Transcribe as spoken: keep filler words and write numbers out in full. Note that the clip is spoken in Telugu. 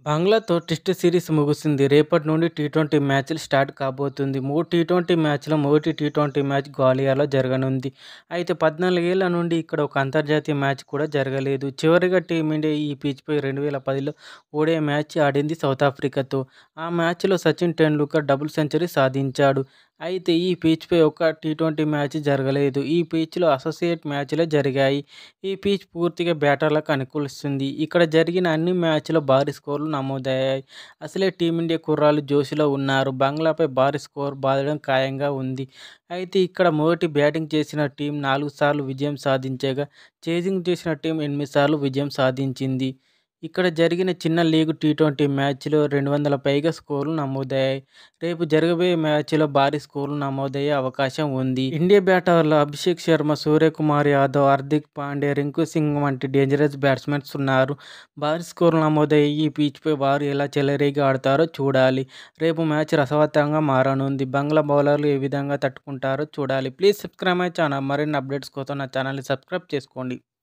బంగ్లాతో టెస్ట్ సిరీస్ ముగిసింది. రేపటి నుండి టీ ట్వంటీ మ్యాచ్లు స్టార్ట్ కాబోతుంది. మూడు టీ ట్వంటీ మ్యాచ్‌లో మొదటి టీ ట్వంటీ మ్యాచ్ గ్వాలియర్‌లో జరగనుంది. అయితే పద్నాలుగేళ్ల నుండి ఇక్కడ ఒక అంతర్జాతీయ మ్యాచ్ కూడా జరగలేదు. చివరిగా టీమిండియా ఈ పిచ్‌పై రెండు వేల పదిలో ఓడిఐ మ్యాచ్ ఆడింది సౌతాఫ్రికాతో. ఆ మ్యాచ్‌లో సచిన్ టెండూల్కర్ డబుల్ సెంచరీ సాధించాడు. అయితే ఈ పిచ్‌పై ఒక్క టీ ట్వంటీ మ్యాచ్ జరగలేదు. ఈ పిచ్‌లో అసోసియేట్ మ్యాచ్‌లే జరిగాయి. ఈ పిచ్ పూర్తిగా బ్యాటర్లకు అనుకూలిస్తుంది. ఇక్కడ జరిగిన అన్ని మ్యాచ్‌లో భారీ స్కోర్లు నమోదయ్యాయి. అసలే టీమిండియా కుర్రాళ్లు జోష్‌లో ఉన్నారు. బంగ్లాపై భారీ స్కోరు బాదడం ఖాయంగా ఉంది. అయితే ఇక్కడ మొదటి బ్యాటింగ్ చేసిన టీం నాలుగు సార్లు విజయం సాధించగా, చేజింగ్ చేసిన టీం ఎనిమిది సార్లు విజయం సాధించింది. ఇక్కడ జరిగిన చిన్న లీగ్ టీ ట్వంటీ మ్యాచ్‌లో రెండు వందల పైగా స్కోర్లు నమోదయ్యాయి. రేపు జరగబోయే మ్యాచ్‌లో భారీ స్కోర్లు నమోదయ్యే అవకాశం ఉంది. ఇండియా బ్యాటర్లలో అభిషేక్ శర్మ, సూర్యకుమార్ యాదవ్, హార్దిక్ పాండ్యా, రింకు సింగ్ వంటి డేంజరస్ బ్యాట్స్మెన్స్ ఉన్నారు. భారీ స్కోర్లు నమోదయ్యే ఈ పిచ్‌పై వారు ఎలా చెలరేగి ఆడతారో చూడాలి. రేపు మ్యాచ్ రసవత్తంగా మారనుంది. బంగ్లా బౌలర్లు ఏ విధంగా తట్టుకుంటారో చూడాలి. Please subscribe my channel. మరిన్ని అప్డేట్స్ కోసం నా ఛానల్‌ని సబ్స్క్రైబ్ చేసుకోండి.